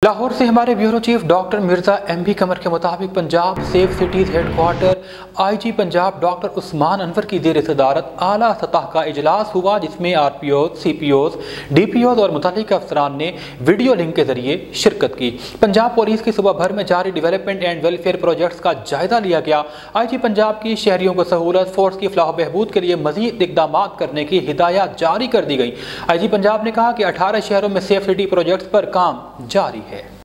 लाहौर से हमारे bureau chief doctor Mirza MB Qamar के मुताबिक Punjab safe cities headquarter IG Punjab doctor Usman Anwar की ज़ेर सदारत आला सतह का इजलास हुआ, जिसमें आरपीओ, सीपीओ, डीपीओ और मुतल्लिक़ अफसरान ने वीडियो लिंक के जरिए शिरकत की। पंजाब पुलिस की सुबह भर में जारी डेवलपमेंट एंड वेलफेयर प्रोजेक्ट्स का जायजा लिया गया। आईजी पंजाब की शहरियों को सहूलत, फोर्स की फलाह बहबूद के लिए मजीद इकदाम करने की हिदायत जारी कर दी गई। आईजी पंजाब ने कहा कि 18 शहरों में सेफ सिटी प्रोजेक्ट्स पर काम जारी है।